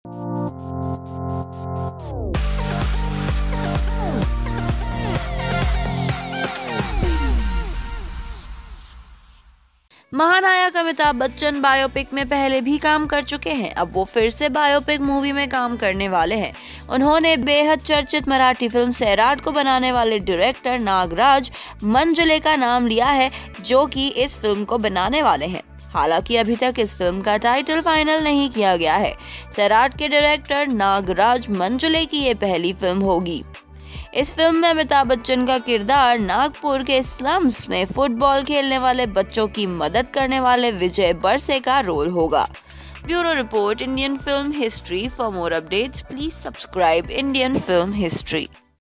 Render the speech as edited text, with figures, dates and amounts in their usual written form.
महानायक अमिताभ बच्चन बायोपिक में पहले भी काम कर चुके हैं। अब वो फिर से बायोपिक मूवी में काम करने वाले हैं। उन्होंने बेहद चर्चित मराठी फिल्म सैराट को बनाने वाले डायरेक्टर नागराज मंजुले का नाम लिया है, जो कि इस फिल्म को बनाने वाले हैं। हालांकि अभी तक इस फिल्म का टाइटल फाइनल नहीं किया गया है। सैराट के डायरेक्टर नागराज मंजुले की ये पहली फिल्म होगी। इस फिल्म में अमिताभ बच्चन का किरदार नागपुर के स्लम्स में फुटबॉल खेलने वाले बच्चों की मदद करने वाले विजय बरसे का रोल होगा। Bureau report, Indian film history. For more updates please subscribe Indian film history.